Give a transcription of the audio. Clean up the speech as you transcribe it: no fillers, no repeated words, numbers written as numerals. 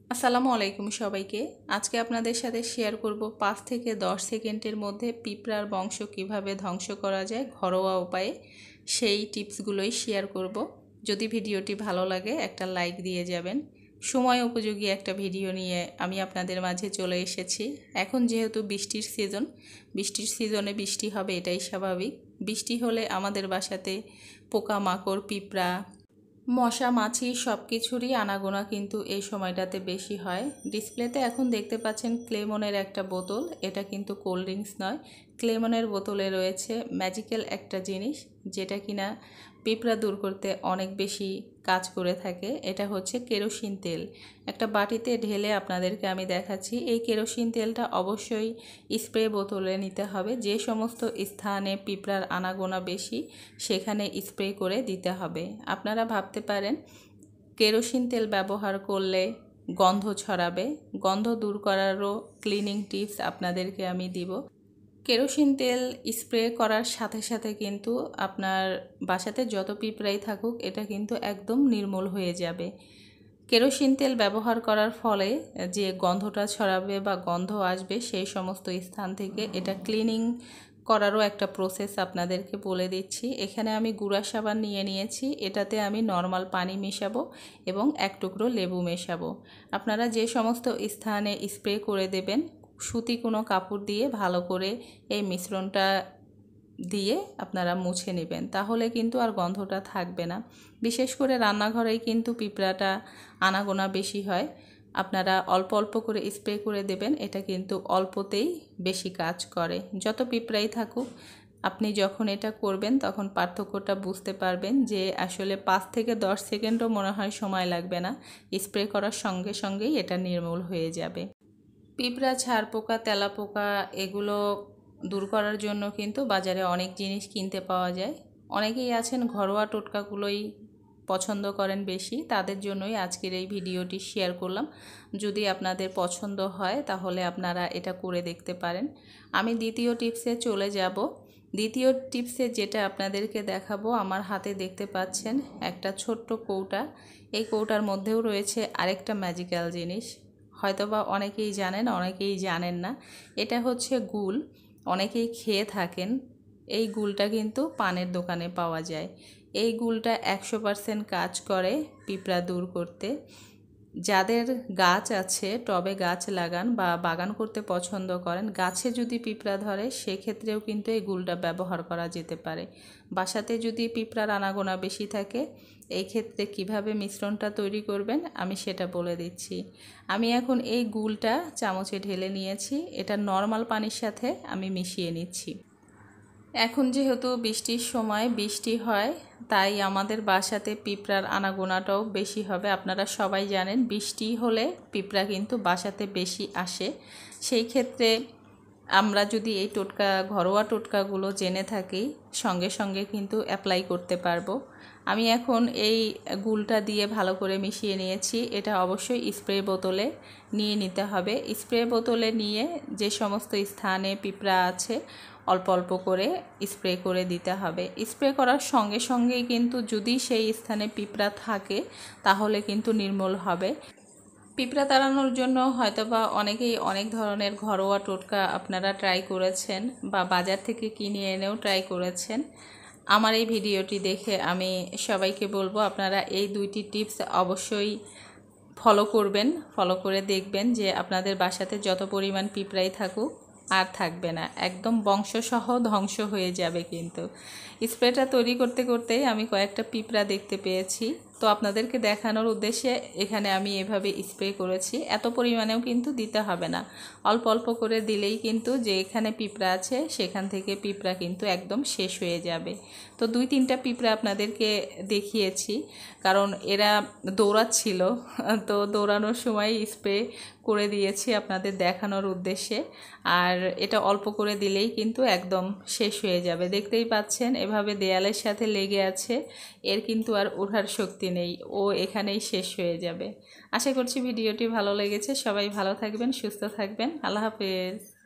আসসালামু আলাইকুম সবাইকে। আজকে আপনাদের সাথে শেয়ার করব 5 থেকে 10 সেকেন্ডের মধ্যে পিঁপড়ার বংশ কিভাবে ধ্বংস করা যায় ঘরোয়া উপায়ে, সেই টিপসগুলোই শেয়ার করব। যদি ভিডিওটি ভালো লাগে একটা লাইক দিয়ে যাবেন। সময় উপযোগী একটা ভিডিও নিয়ে আমি আপনাদের মাঝে চলে এসেছি। এখন যেহেতু বৃষ্টির সিজনে বৃষ্টি হবে, এটাই স্বাভাবিক। বৃষ্টি হলে আমাদের বাসাতে পোকামাকড়, পিঁপড়া, মশা মাছি সব কিছুরই আনাগোনা কিন্তু এই সময়টাতে বেশি হয়। ডিসপ্লেতে এখন দেখতে পাচ্ছেন ক্লেমনের একটা বোতল। এটা কিন্তু কোল্ড ড্রিঙ্কস নয়। ক্লেমনের বোতলে রয়েছে ম্যাজিক্যাল একটা জিনিস, যেটা কিনা পিঁপড়া দূর করতে অনেক বেশি কাজ করে থাকে। এটা হচ্ছে কেরোসিন তেল। একটা বাটিতে ঢেলে আপনাদেরকে আমি দেখাচ্ছি। এই কেরোসিন তেলটা অবশ্যই স্প্রে বোতলে নিতে হবে। যে সমস্ত স্থানে পিঁপড়ার আনাগোনা বেশি সেখানে স্প্রে করে দিতে হবে। আপনারা ভাবতে পারেন কেরোসিন তেল ব্যবহার করলে গন্ধ ছড়াবে। গন্ধ দূর করারও ক্লিনিং টিপস আপনাদেরকে আমি দিব। কেরোসিন তেল স্প্রে করার সাথে সাথে কিন্তু আপনার বাসাতে যত পিঁপড়াই থাকুক এটা কিন্তু একদম নির্মূল হয়ে যাবে। কেরোসিন তেল ব্যবহার করার ফলে যে গন্ধটা ছড়াবে বা গন্ধ আসবে সেই সমস্ত স্থান থেকে এটা ক্লিনিং করারও একটা প্রসেস আপনাদেরকে বলে দিচ্ছি। এখানে আমি গুঁড়া সাবান নিয়ে নিয়েছি। এটাতে আমি নর্মাল পানি মেশাবো এবং এক টুকরো লেবু মেশাবো। আপনারা যে সমস্ত স্থানে স্প্রে করে দেবেন সুতি কোনো কাপড় দিয়ে ভালো করে এই মিশ্রণটা দিয়ে আপনারা মুছে নেবেন, তাহলে কিন্তু আর গন্ধটা থাকবে না। বিশেষ করে রান্নাঘরেই কিন্তু পিঁপড়াটা আনাগোনা বেশি হয়। আপনারা অল্প অল্প করে স্প্রে করে দেবেন, এটা কিন্তু অল্পতেই বেশি কাজ করে। যত পিঁপড়াই থাকুক আপনি যখন এটা করবেন তখন পার্থক্যটা বুঝতে পারবেন যে আসলে 5 থেকে 10 সেকেন্ডও মনে হয় সময় লাগবে না, স্প্রে করার সঙ্গে সঙ্গেই এটা নির্মূল হয়ে যাবে। পিঁপড়া, ছারপোকা, তেলাপোকা এগুলো দূর করার জন্য কিন্তু বাজারে অনেক জিনিস কিনতে পাওয়া যায়। অনেকেই আছেন ঘরোয়া টোটকাগুলোই পছন্দ করেন বেশি, তাদের জন্যই আজকের এই ভিডিওটি শেয়ার করলাম। যদি আপনাদের পছন্দ হয় তাহলে আপনারা এটা করে দেখতে পারেন। আমি দ্বিতীয় টিপসে চলে যাব। দ্বিতীয় টিপসে যেটা আপনাদেরকে দেখাবো, আমার হাতে দেখতে পাচ্ছেন একটা ছোট্ট কৌটা। এই কৌটার মধ্যেও রয়েছে আরেকটা ম্যাজিক্যাল জিনিস। হয়তোবা অনেকেই জানেন, অনেকেই জানেন না। এটা হচ্ছে গুল। অনেকেই খেয়ে থাকেন। এই গুলটা কিন্তু পানের দোকানে পাওয়া যায়। এই গুলটা 100% কাজ করে পিঁপড়া দূর করতে। যাদের গাছ আছে, টবে গাছ লাগান বা বাগান করতে পছন্দ করেন, গাছে যদি পিঁপড়া ধরে সেক্ষেত্রেও কিন্তু এই গুলটা ব্যবহার করা যেতে পারে। বাসাতে যদি পিঁপড়ার আনাগোনা বেশি থাকে এই ক্ষেত্রে কিভাবে মিশ্রণটা তৈরি করবেন আমি সেটা বলে দিচ্ছি। আমি এখন এই গুলটা চামচে ঢেলে নিয়েছি। এটা নর্মাল পানির সাথে আমি মিশিয়ে নিচ্ছি। এখন যেহেতু বৃষ্টির সময় বৃষ্টি হয়, তাই আমাদের বাসাতে পিঁপড়ার আনাগোনাটাও বেশি হবে। আপনারা সবাই জানেন বৃষ্টি হলে পিঁপড়া কিন্তু বাসাতে বেশি আসে। সেই ক্ষেত্রে আমরা যদি এই ঘরোয়া টোটকাগুলো জেনে থাকি সঙ্গে সঙ্গে কিন্তু অ্যাপ্লাই করতে পারবো। আমি এখন এই গুলটা দিয়ে ভালো করে মিশিয়ে নিয়েছি। এটা অবশ্যই স্প্রে বোতলে নিয়ে নিতে হবে। স্প্রে বোতলে নিয়ে যে সমস্ত স্থানে পিঁপড়া আছে অল্প অল্প করে স্প্রে করে দিতে হবে। স্প্রে করার সঙ্গে সঙ্গেই কিন্তু যদি সেই স্থানে পিঁপড়া থাকে তাহলে কিন্তু নির্মূল হবে। পিঁপড়া তাড়ানোর জন্য হয়তোবা অনেকেই অনেক ধরনের ঘরোয়া টোটকা আপনারা ট্রাই করেছেন বা বাজার থেকে কিনে এনেও ট্রাই করেছেন। আমার এই ভিডিওটি দেখে আমি সবাইকে বলবো আপনারা এই দুইটি টিপস অবশ্যই ফলো করবেন। ফলো করে দেখবেন যে আপনাদের বাসাতে যত পরিমাণ পিঁপড়াই থাকুক আর থাকবে না, একদম বংশসহ ধ্বংস হয়ে যাবে। কিন্তু স্প্রেটা তৈরি করতে করতেই আমি কয়েকটা পিঁপড়া দেখতে পেয়েছি, তো আপনাদেরকে দেখানোর উদ্দেশ্যে এখানে আমি এভাবে স্প্রে করেছি। এত পরিমাণেও কিন্তু দিতে হবে না, অল্প অল্প করে দিলেই কিন্তু যে এখানে পিঁপড়া আছে সেখান থেকে পিঁপড়া কিন্তু একদম শেষ হয়ে যাবে। তো 2-3টা পিঁপড়া আপনাদেরকে দেখিয়েছি কারণ এরা দৌড়াচ্ছিল, তো দৌড়ানোর সময় স্প্রে করে দিয়েছি আপনাদের দেখানোর উদ্দেশ্যে। আর এটা অল্প করে দিলেই কিন্তু একদম শেষ হয়ে যাবে। দেখতেই পাচ্ছেন এভাবে দেয়ালের সাথে লেগে আছে, এর কিন্তু আর ওঠার শক্তি নেই, ও এখানেই শেষ হয়ে যাবে। আশা করছি ভিডিওটি ভালো লেগেছে। সবাই ভালো থাকবেন, সুস্থ থাকবেন। আল্লাহ হাফেজ।